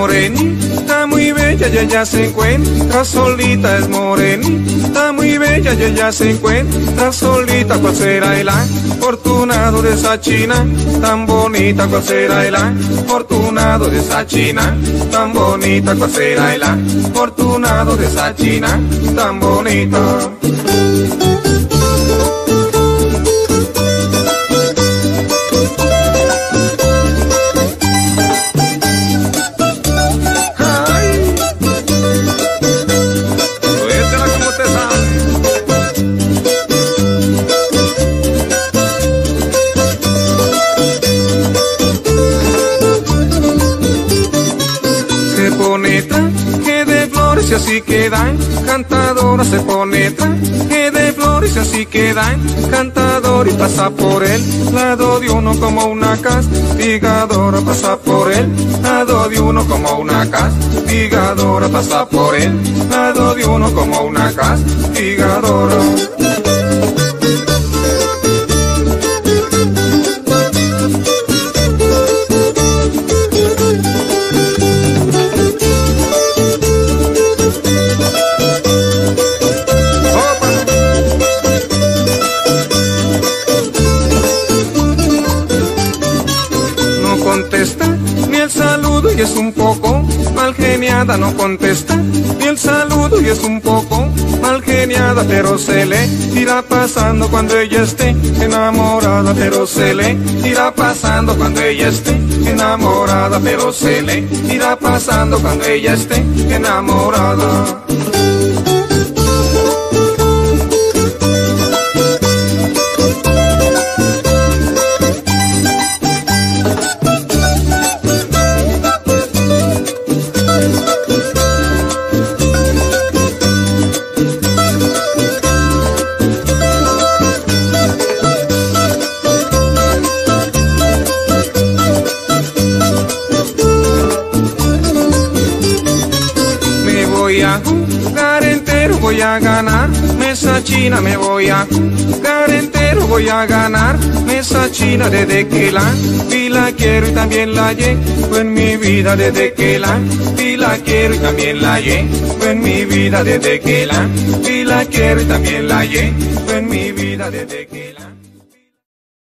morenita muy bella y ella se encuentra solita, es morenita muy bella y ella se encuentra solita. ¿Cuál será el afortunado de esa china tan bonita? ¿Cuál será el afortunado de esa china tan bonita? ¿Cuál será el afortunado de esa china tan bonita? Que de flores y así queda encantadora, se pone traje de flores y así queda encantadora, y pasa por el lado de uno como una castigadora, pasa por el lado de uno como una castigadora, pasa por el lado de uno como una castigadora. Contesta ni el saludo y es un poco mal geniada, no contesta ni el saludo y es un poco mal geniada, pero se le irá pasando cuando ella esté enamorada, pero se le irá pasando cuando ella esté enamorada, pero se le irá pasando cuando ella esté enamorada. Voy a jugar entero, voy a ganar esa china, me voy a jugar entero, voy a ganar esa china, desde que la vi la quiero y también la llevo en mi vida, desde que la vi la quiero y también la llevo en mi vida, desde que la vi la quiero y también la llevo en mi vida, desde que